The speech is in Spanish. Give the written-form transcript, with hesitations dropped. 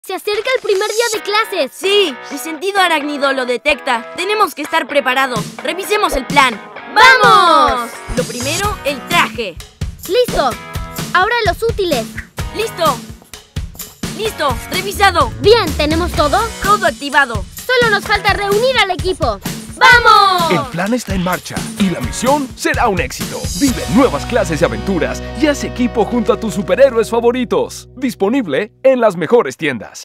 Se acerca el primer día de clases. Sí, mi sentido arácnido lo detecta. Tenemos que estar preparados. Revisemos el plan. ¡Vamos! Lo primero, el traje. ¡Listo! Ahora los útiles. ¡Listo! ¡Listo! ¡Revisado! Bien, ¿tenemos todo? Todo activado. Solo nos falta reunir al equipo. ¡Vamos! El plan está en marcha y la misión será un éxito. Vive nuevas clases y aventuras y haz equipo junto a tus superhéroes favoritos. Disponible en las mejores tiendas.